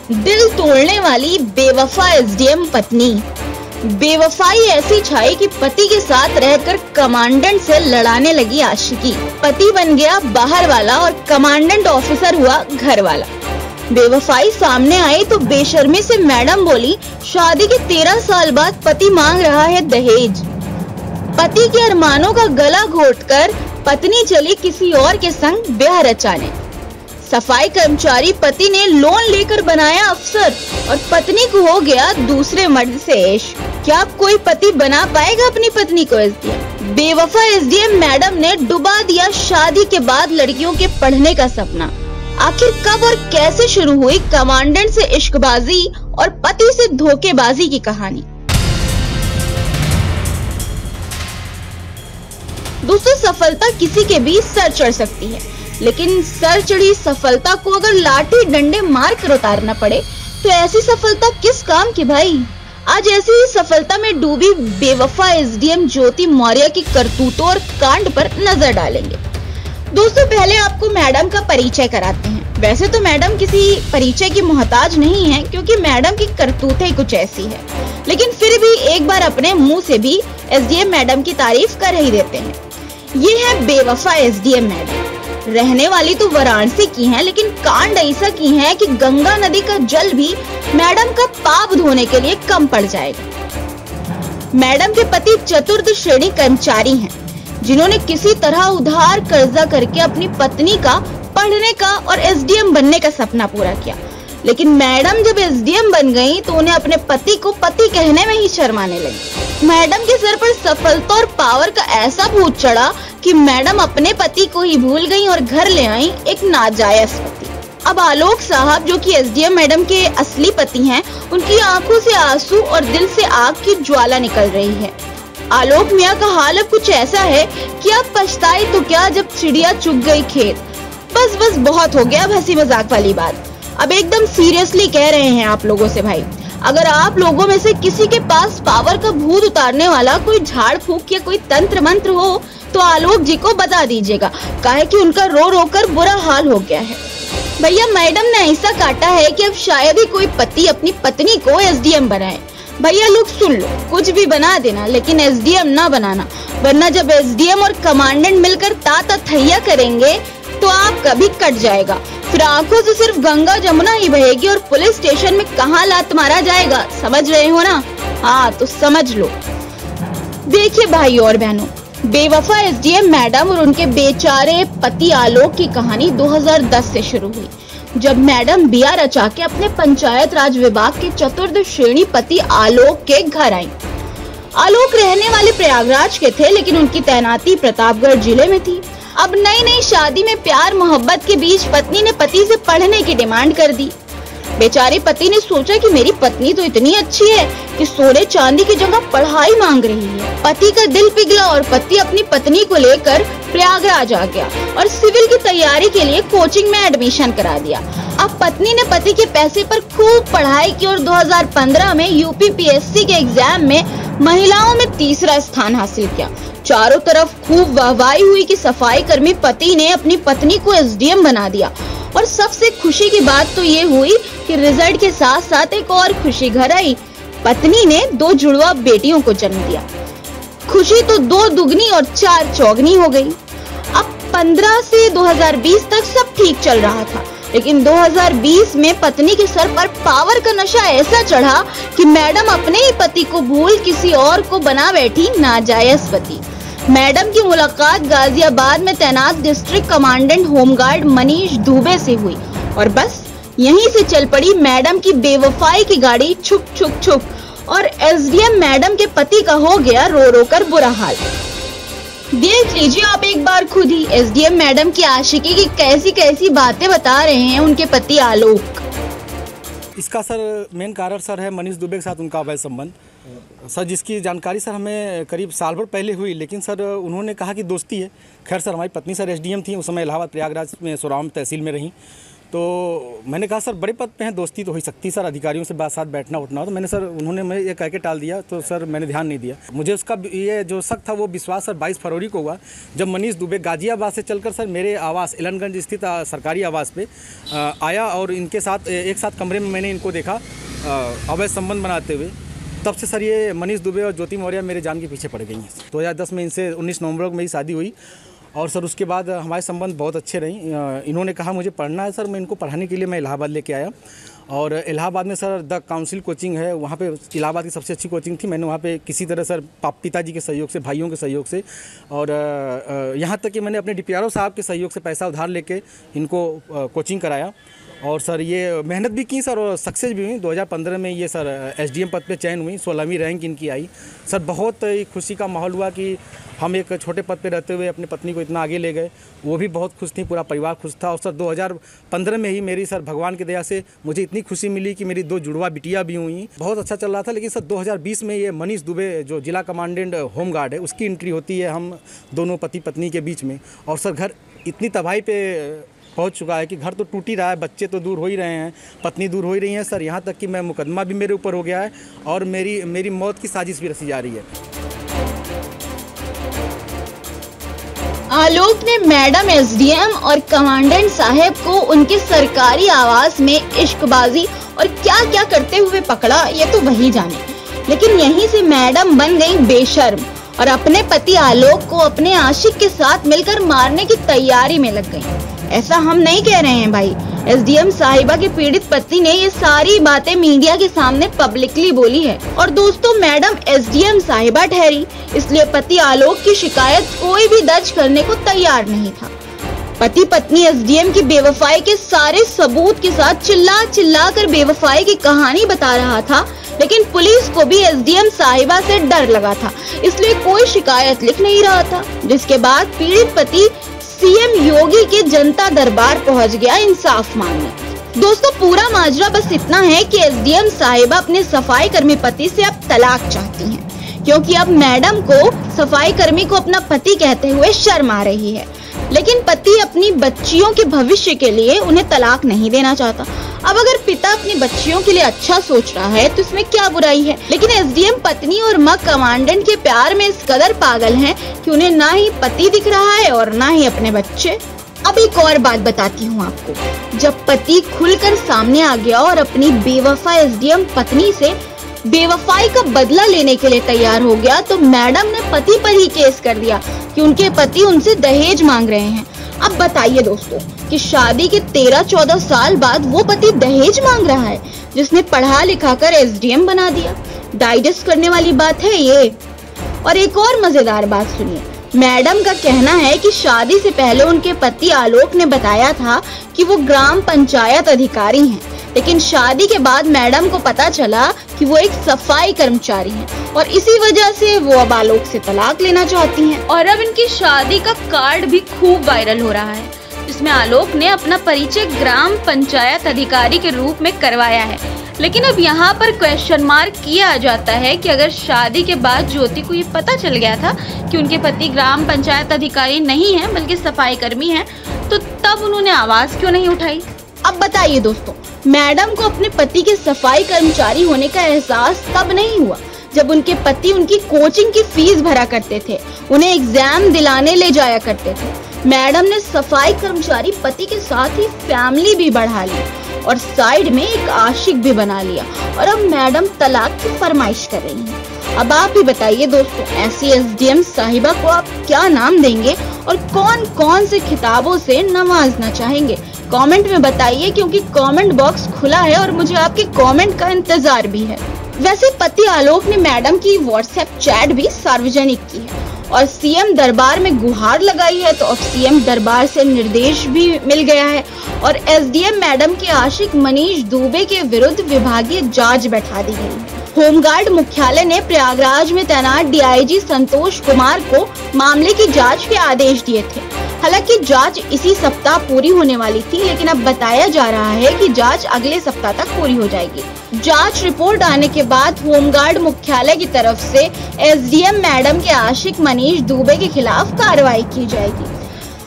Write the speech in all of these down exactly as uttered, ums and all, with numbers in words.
दिल तोड़ने वाली बेवफा एसडीएम पत्नी। बेवफाई ऐसी छाई कि पति के साथ रहकर कमांडेंट से लड़ाने लगी आशिकी। पति बन गया बाहर वाला और कमांडेंट ऑफिसर हुआ घर वाला। बेवफाई सामने आई तो बेशर्मी से मैडम बोली, शादी के तेरह साल बाद पति मांग रहा है दहेज। पति के अरमानों का गला घोटकर पत्नी चली किसी और के संग ब्याह रचाने। सफाई कर्मचारी पति ने लोन लेकर बनाया अफसर और पत्नी को हो गया दूसरे मर्द से इश्क। क्या कोई पति बना पाएगा अपनी पत्नी को एसडीएम? बेवफा एसडीएम मैडम ने डुबा दिया शादी के बाद लड़कियों के पढ़ने का सपना। आखिर कब और कैसे शुरू हुई कमांडेंट से इश्कबाजी और पति से धोखेबाजी की कहानी? दोस्तों, सफलता किसी के भी सर चढ़ सकती है, लेकिन सर चढ़ी सफलता को अगर लाठी डंडे मार कर उतारना पड़े तो ऐसी सफलता किस काम की भाई? आज ऐसी ही सफलता में डूबी बेवफा एसडीएम ज्योति मौर्य की करतूतों और कांड पर नजर डालेंगे। दोस्तों, पहले आपको मैडम का परिचय कराते हैं। वैसे तो मैडम किसी परिचय की मोहताज नहीं है, क्योंकि मैडम की करतूतें कुछ ऐसी है, लेकिन फिर भी एक बार अपने मुंह से भी एसडीएम मैडम की तारीफ कर ही देते हैं। ये है बेवफा एसडीएम मैडम। रहने वाली तो वाराणसी की हैं, लेकिन कांड ऐसा की है कि गंगा नदी का जल भी मैडम का पाप धोने के लिए कम पड़ जाएगा। मैडम के पति चतुर्थ श्रेणी कर्मचारी हैं, जिन्होंने किसी तरह उधार कर्जा करके अपनी पत्नी का पढ़ने का और एसडीएम बनने का सपना पूरा किया। लेकिन मैडम जब एसडीएम बन गई तो उन्हें अपने पति को पति कहने में ही शर्माने लगी। मैडम के सर पर सफलता और पावर का ऐसा भूत चढ़ा कि मैडम अपने पति को ही भूल गई और घर ले आई एक नाजायज पति। अब आलोक साहब, जो कि एसडीएम मैडम के असली पति हैं, उनकी आंखों से आंसू और दिल से आग की ज्वाला निकल रही है। आलोक मियां का हाल अब कुछ ऐसा है कि अब पछताई तो क्या, जब चिड़िया चुग गई खेत। बस बस बहुत हो गया अब हंसी मजाक वाली बात। अब एकदम सीरियसली कह रहे हैं आप लोगों से भाई, अगर आप लोगों में से किसी के पास पावर का भूत उतारने वाला कोई झाड़ फूक या कोई तंत्र मंत्र हो तो आलोक जी को बता दीजिएगा, काहे कि उनका रो रो कर बुरा हाल हो गया है। भैया, मैडम ने ऐसा काटा है कि अब शायद ही कोई पति अपनी पत्नी को एसडीएम बनाए। भैया लोग सुन लो, कुछ भी बना देना, लेकिन एसडीएम ना बनाना, वरना जब एसडीएम और कमांडेंट मिलकर ताता थैया करेंगे तो आपका भी कट जाएगा। फिर आंखों से सिर्फ गंगा जमुना ही बहेगी और पुलिस स्टेशन में कहाँ लात मारा जाएगा, समझ रहे हो ना? हाँ तो समझ लो। देखिए भाई और बहनों, बेवफा एसडीएम मैडम और उनके बेचारे पति आलोक की कहानी दो हज़ार दस से शुरू हुई, जब मैडम बिया रचा के अपने पंचायत राज विभाग के चतुर्थ श्रेणी पति आलोक के घर आई। आलोक रहने वाले प्रयागराज के थे, लेकिन उनकी तैनाती प्रतापगढ़ जिले में थी। अब नई नई शादी में प्यार मोहब्बत के बीच पत्नी ने पति से पढ़ने की डिमांड कर दी। बेचारे पति ने सोचा कि मेरी पत्नी तो इतनी अच्छी है कि सोने चांदी की जगह पढ़ाई मांग रही है। पति का दिल पिघला और पति अपनी पत्नी को लेकर प्रयागराज आ गया और सिविल की तैयारी के लिए कोचिंग में एडमिशन करा दिया। अब पत्नी ने पति के पैसे पर खूब पढ़ाई की और दो हज़ार पंद्रह में यूपी पीएससी के एग्जाम में महिलाओं में तीसरा स्थान हासिल किया। चारों तरफ खूब वाहवाही हुई कि सफाई कर्मी पति ने अपनी पत्नी को एसडीएम बना दिया। और सबसे खुशी की बात तो ये हुई कि रिजल्ट के साथ साथ एक और खुशी घर आई। पत्नी ने दो जुड़वा बेटियों को जन्म दिया। खुशी तो दो दुगनी और चार चौगनी हो गई। अब पंद्रह से दो हज़ार बीस तक सब ठीक चल रहा था, लेकिन दो हज़ार बीस में पत्नी के सर पर पावर का नशा ऐसा चढ़ा कि मैडम अपने ही पति को भूल किसी और को बना बैठी नाजायज पति। मैडम की मुलाकात गाजियाबाद में तैनात district commandant home guard Manish Dubey से हुई और बस यहीं से चल पड़ी मैडम की बेवफाई की गाड़ी छुक छुक छुक और एसडीएम मैडम के पति का हो गया रो रो कर बुरा हाल। देख लीजिए आप एक बार खुद ही, एसडीएम मैडम की आशिकी की कैसी कैसी बातें बता रहे हैं उनके पति आलोक। इसका सर मेन कारण सर है मनीष दुबे के साथ उनका अवैध संबंध सर, जिसकी जानकारी सर हमें करीब साल भर पहले हुई, लेकिन सर उन्होंने कहा कि दोस्ती है। खैर सर, हमारी पत्नी सर एसडीएम थी, उस समय इलाहाबाद प्रयागराज में सोराम तहसील में रहीं। तो मैंने कहा सर बड़े पद पे हैं, दोस्ती तो हो ही सकती सर, अधिकारियों से बात साथ बैठना उठना हो। तो मैंने सर उन्होंने मैं ये कह के टाल दिया, तो सर मैंने ध्यान नहीं दिया। मुझे उसका ये जो शक था वो विश्वास सर बाईस फरवरी को हुआ, जब मनीष दुबे गाजियाबाद से चलकर सर मेरे आवास एलनगंज स्थित सरकारी आवास पे आया और इनके साथ एक साथ कमरे में मैंने इनको देखा अवैध संबंध बनाते हुए। तब से सर ये मनीष दुबे और ज्योति मौर्य मेरे जान के पीछे पड़ गई हैं। दो हज़ार दस में इनसे उन्नीस नवंबर को मेरी शादी हुई और सर उसके बाद हमारे संबंध बहुत अच्छे रही। इन्होंने कहा मुझे पढ़ना है सर, मैं इनको पढ़ाने के लिए मैं इलाहाबाद लेके आया और इलाहाबाद में सर द काउंसिल कोचिंग है, वहाँ पे इलाहाबाद की सबसे अच्छी कोचिंग थी। मैंने वहाँ पे किसी तरह सर पिताजी के सहयोग से, भाइयों के सहयोग से और यहाँ तक कि मैंने अपने डी पी आर ओ साहब के सहयोग से पैसा उधार लेके इनको कोचिंग कराया और सर ये मेहनत भी की सर और सक्सेस भी हुई। दो हज़ार पंद्रह में ये सर एस डी एम पद पे चयन हुई, सोलहवीं रैंक इनकी आई। सर बहुत खुशी का माहौल हुआ कि हम एक छोटे पद पे रहते हुए अपनी पत्नी को इतना आगे ले गए। वो भी बहुत खुश थी, पूरा परिवार खुश था। और सर दो हज़ार पंद्रह में ही मेरी सर भगवान की दया से मुझे इतनी खुशी मिली कि मेरी दो जुड़वा बिटिया भी हुई। बहुत अच्छा चल रहा था। लेकिन सर दो हज़ार बीस में ये मनीष दुबे जो जिला कमांडेंट होमगार्ड है, उसकी एंट्री होती है हम दोनों पति पत्नी के बीच में। और सर घर इतनी तबाही पे पहुंच चुका है कि घर तो टूट ही रहा है, बच्चे तो दूर हो ही रहे हैं, पत्नी दूर हो ही रही है सर। यहाँ तक कि मैं मुकदमा भी मेरे ऊपर हो गया है और मेरी मेरी मौत की साजिश भी रची जा रही है। आलोक ने मैडम एस डी एम और कमांडेंट साहब को उनके सरकारी आवास में इश्कबाजी और क्या क्या करते हुए पकड़ा, ये तो वही जाने। लेकिन यहीं से मैडम बन गई बेशर्म और अपने पति आलोक को अपने आशिक के साथ मिलकर मारने की तैयारी में लग गई। ऐसा हम नहीं कह रहे हैं भाई, एस डी एम साहिबा की पीड़ित पत्नी ने ये सारी बातें मीडिया के सामने पब्लिकली बोली है। और दोस्तों मैडम एस डी एम साहिबा ठहरी, इसलिए पति आलोक की शिकायत कोई भी दर्ज करने को तैयार नहीं था। पति पत्नी एस डी एम की बेवफाई के सारे सबूत के साथ चिल्ला चिल्ला कर बेवफाई की कहानी बता रहा था। लेकिन पुलिस को भी एस डी एम साहिबा से डर लगा था, इसलिए कोई शिकायत लिख नहीं रहा था। जिसके बाद पीड़ित पति सी एम योगी के जनता दरबार पहुंच गया इंसाफ मांगने। दोस्तों पूरा माजरा बस इतना है कि एस डी एम साहिबा अपने सफाई कर्मी पति से अब तलाक चाहती हैं, क्योंकि अब मैडम को सफाई कर्मी को अपना पति कहते हुए शर्म आ रही है। लेकिन पति अपनी बच्चियों के भविष्य के लिए उन्हें तलाक नहीं देना चाहता। अब अगर पिता अपनी बच्चियों के लिए अच्छा सोच रहा है तो इसमें क्या बुराई है। लेकिन एस डी एम पत्नी और मां कमांडेंट के प्यार में इस कदर पागल हैं कि उन्हें ना ही पति दिख रहा है और ना ही अपने बच्चे। अब एक और बात बताती हूँ आपको, जब पति खुलकर सामने आ गया और अपनी बेवफा एस डी एम पत्नी से बेवफाई का बदला लेने के लिए तैयार हो गया, तो मैडम ने पति पर ही केस कर दिया कि उनके पति उनसे दहेज मांग रहे हैं। अब बताइए दोस्तों कि शादी के तेरह चौदह साल बाद वो पति दहेज मांग रहा है, जिसने पढ़ा लिखा कर एस डी एम बना दिया। डाइजेस्ट करने वाली बात है ये। और एक और मजेदार बात सुनिए, मैडम का कहना है कि शादी से पहले उनके पति आलोक ने बताया था कि वो ग्राम पंचायत अधिकारी हैं, लेकिन शादी के बाद मैडम को पता चला कि वो एक सफाई कर्मचारी हैं और इसी वजह से वो अब आलोक से तलाक लेना चाहती हैं। और अब इनकी शादी का कार्ड भी खूब वायरल हो रहा है, जिसमें आलोक ने अपना परिचय ग्राम पंचायत अधिकारी के रूप में करवाया है। लेकिन अब यहाँ पर क्वेश्चन मार्क किया जाता है कि अगर शादी के बाद ज्योति को ये पता चल गया था कि उनके पति ग्राम पंचायत अधिकारी नहीं है बल्कि सफाई कर्मी हैं, तो तब उन्होंने आवाज क्यों नहीं उठाई। अब बताइए दोस्तों, मैडम को अपने पति के सफाई कर्मचारी होने का एहसास तब नहीं हुआ जब उनके पति उनकी कोचिंग की फीस भरा करते थे, उन्हें एग्जाम दिलाने ले जाया करते थे। मैडम ने सफाई कर्मचारी पति के साथ ही फैमिली भी बढ़ा ली और साइड में एक आशिक भी बना लिया और अब मैडम तलाक की फरमाइश कर रही हैं। अब आप ही बताइए दोस्तों, ऐसी एस डी एम साहिबा को आप क्या नाम देंगे और कौन कौन से खिताबों से नवाजना चाहेंगे? कमेंट में बताइए, क्योंकि कमेंट बॉक्स खुला है और मुझे आपके कमेंट का इंतजार भी है। वैसे पति आलोक ने मैडम की व्हाट्सएप चैट भी सार्वजनिक की है और सी एम दरबार में गुहार लगाई है, तो अब सी एम दरबार से निर्देश भी मिल गया है और एस डी एम मैडम के आशिक मनीष दुबे के विरुद्ध विभागीय जांच बैठा दी गई है। होमगार्ड मुख्यालय ने प्रयागराज में तैनात डी आई जी संतोष कुमार को मामले की जांच के आदेश दिए थे। हालांकि जांच इसी सप्ताह पूरी होने वाली थी, लेकिन अब बताया जा रहा है कि जांच अगले सप्ताह तक पूरी हो जाएगी। जांच रिपोर्ट आने के बाद होमगार्ड मुख्यालय की तरफ से एस डी एम मैडम के आशिक मनीष दुबे के खिलाफ कार्रवाई की जाएगी।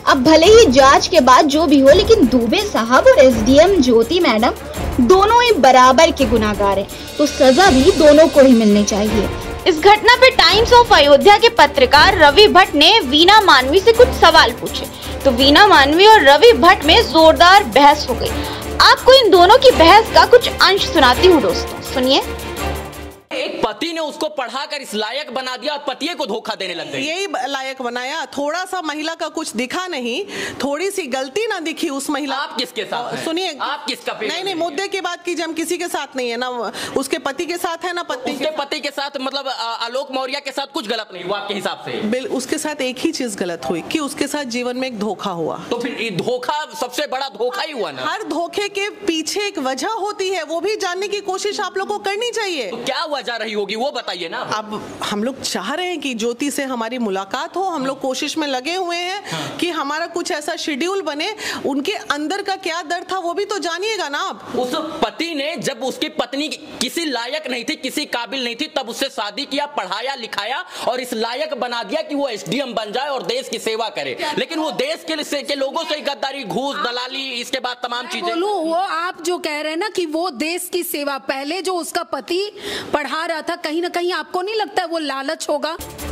अब भले ही जांच के बाद जो भी हो, लेकिन दुबे साहब और एसडीएम ज्योति मैडम दोनों ही बराबर के गुनाहगार हैं, तो सजा भी दोनों को ही मिलनी चाहिए। इस घटना पे टाइम्स ऑफ अयोध्या के पत्रकार रवि भट्ट ने वीना मानवी से कुछ सवाल पूछे, तो वीना मानवी और रवि भट्ट में जोरदार बहस हो गई। आपको इन दोनों की बहस का कुछ अंश सुनाती हूँ दोस्तों, सुनिए। एक पति ने उसको पढ़ाकर इस लायक बना दिया और पतिये को धोखा देने लग गई। यही लायक बनाया, थोड़ा सा महिला का कुछ दिखा नहीं, थोड़ी सी गलती ना दिखी उस महिला। आप किसके साथ हैं? सुनिए, आप किसका? नहीं नहीं, मुद्दे की बात कीजिए। हम किसी के साथ नहीं है ना, उसके पति के साथ है ना पत्नी उसके पति के साथ, मतलब आलोक मौर्य के साथ कुछ गलत नहीं हुआ आपके हिसाब से? बिल उसके साथ एक ही चीज गलत हुई कि उसके साथ जीवन में एक धोखा हुआ। तो फिर धोखा सबसे बड़ा धोखा ही हुआ ना। हर धोखे के पीछे एक वजह होती है, वो भी जानने की कोशिश आप लोग को करनी चाहिए। तो क्या वजह रही होगी वो बताइए ना। अब हम लोग चाह रहे हैं कि ज्योति से हमारी मुलाकात हो, हम लोग कोशिश में लगे हुए हैं हाँ। कि हमारा कुछ ऐसा शेड्यूल बने। उनके अंदर का क्या दर्द था वो भी तो जानिएगा ना आप। उस पति ने जब उसकी पत्नी किसी लायक नहीं थी, किसी काबिल नहीं थी, तब उससे शादी किया, पढ़ाया लिखाया और इस लायक बना दिया कि वो एसडीएम बन जाए और देश की सेवा करे। लेकिन वो देश के, से, के लोगों से गद्दारी, घूस, दलाली, इसके बाद तमाम चीजें। बोलूं, वो आप जो कह रहे हैं ना कि वो देश की सेवा, पहले जो उसका पति पढ़ा रहा था, कहीं ना कहीं आपको नहीं लगता है वो लालच होगा?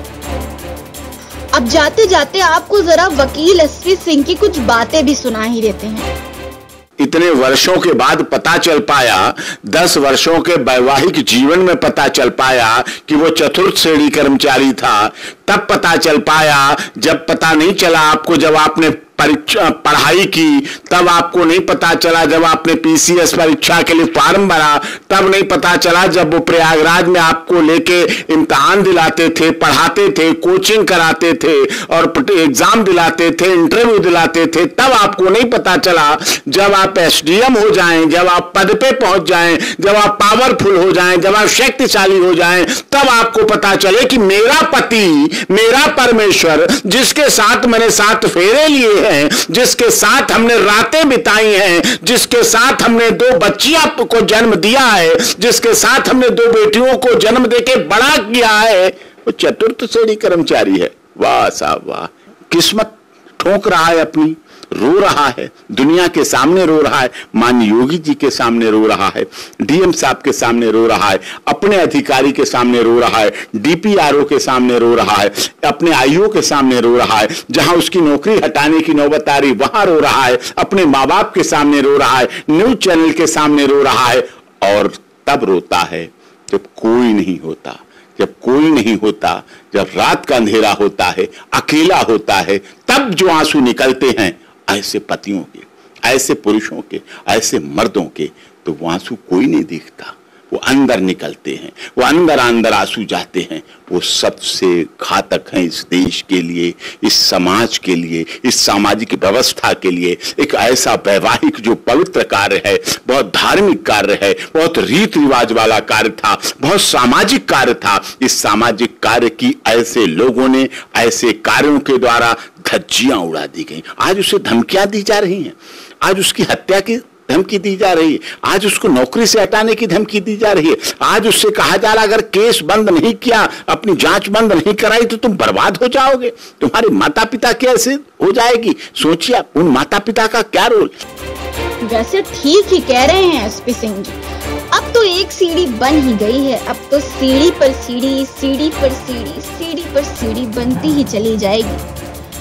अब जाते जाते आपको जरा वकील एसपी सिंह की कुछ बातें भी सुना ही देते हैं। इतने वर्षों के बाद पता चल पाया, दस वर्षों के वैवाहिक जीवन में पता चल पाया कि वो चतुर्थ श्रेणी कर्मचारी था। तब पता चल पाया, जब पता नहीं चला आपको, जब आपने परीक्षा पढ़ाई की, तब आपको नहीं पता चला, जब आपने पीसीएस परीक्षा के लिए फॉर्म भरा तब नहीं पता चला, जब वो प्रयागराज में आपको लेके इम्तिहान दिलाते थे, पढ़ाते थे, कोचिंग कराते थे और एग्जाम दिलाते थे, इंटरव्यू दिलाते थे, तब आपको नहीं पता चला। जब आप एसडीएम हो जाएं, जब आप पद पे पहुंच जाएं, जब आप पावरफुल हो जाएं, जब आप शक्तिशाली हो जाएं, तब आपको पता चले कि मेरा पति, मेरा परमेश्वर, जिसके साथ मैंने सात फेरे लिए हैं, जिसके साथ हमने रातें बिताई हैं, जिसके साथ हमने दो बच्चियां को जन्म दिया है, जिसके साथ हमने दो बेटियों को जन्म देके बड़ा किया है, वो चतुर्थ श्रेणी कर्मचारी है। वाह साहब वाह, किस्मत ठोक रहा है अपनी, रो रहा है, दुनिया के सामने रो रहा है, माननीय योगी जी के सामने रो रहा है, डीएम साहब के सामने रो रहा है, अपने अधिकारी के सामने रो रहा है, डीपीआरओ के सामने रो रहा है, अपने आईओ के सामने रो रहा है, जहां उसकी नौकरी हटाने की नौबत आ रही वहां रो रहा है, अपने माँ बाप के सामने रो रहा है, न्यूज चैनल के सामने रो रहा है। और तब रोता है जब कोई नहीं होता, जब कोई नहीं होता, जब रात का अंधेरा होता है, अकेला होता है, तब जो आंसू निकलते हैं ऐसे पतियों के, ऐसे पुरुषों के, ऐसे मर्दों के, तो वो आंसू कोई नहीं देखता, वो अंदर निकलते हैं, वो अंदर अंदर आंसू जाते हैं। वो सबसे घातक हैं इस देश के लिए, इस समाज के लिए, इस सामाजिक व्यवस्था के लिए। एक ऐसा वैवाहिक जो पवित्र कार्य है, बहुत धार्मिक कार्य है, बहुत रीति रिवाज वाला कार्य था, बहुत सामाजिक कार्य था, इस सामाजिक कार्य की ऐसे लोगों ने, ऐसे कार्यों के द्वारा धज्जियां उड़ा दी गई। आज उसे धमकियां दी जा रही हैं, आज उसकी हत्या की धमकी दी जा रही है, आज उसको नौकरी से हटाने की धमकी दी जा रही है, आज उससे कहा जा रहा अगर केस बंद नहीं किया, अपनी जांच बंद नहीं कराई तो तुम बर्बाद हो जाओगे, तुम्हारे माता पिता कैसे हो जाएगी। सोचिए उन माता पिता का क्या रोल। वैसे ठीक ही कह रहे हैं एसपी सिंह जी, अब तो एक सीढ़ी बन ही गई है, अब तो सीढ़ी पर सीढ़ी, सीढ़ी पर सीढ़ी, सीढ़ी पर सीढ़ी बनती ही चली जाएगी।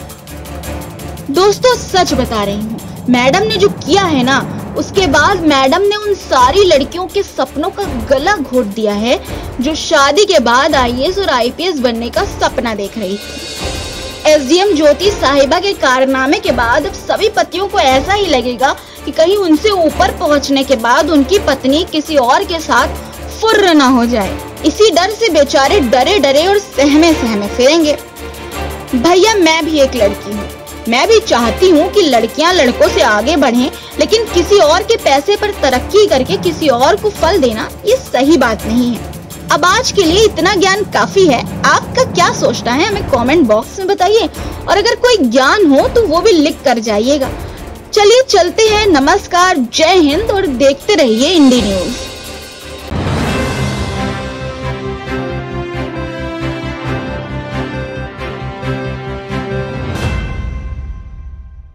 दोस्तों सच बता रही हूँ, मैडम ने जो किया है ना, उसके बाद मैडम ने उन सारी लड़कियों के सपनों का गला घोट दिया है जो शादी के बाद आईएएस और आईपीएस बनने का सपना देख रही थी। एसडीएम ज्योति साहिबा के कारनामे के बाद अब सभी पतियों को ऐसा ही लगेगा कि कहीं उनसे ऊपर पहुंचने के बाद उनकी पत्नी किसी और के साथ फुर्र ना हो जाए। इसी डर से बेचारे डरे डरे और सहमे सहमे फिरेंगे। भैया मैं भी एक लड़की हूँ, मैं भी चाहती हूँ कि लड़कियां लड़कों से आगे बढ़ें, लेकिन किसी और के पैसे पर तरक्की करके किसी और को फल देना ये सही बात नहीं है। अब आज के लिए इतना ज्ञान काफी है। आपका क्या सोचना है हमें कमेंट बॉक्स में बताइए, और अगर कोई ज्ञान हो तो वो भी लिख कर जाइएगा। चलिए चलते हैं, नमस्कार, जय हिंद और देखते रहिए इंडी न्यूज।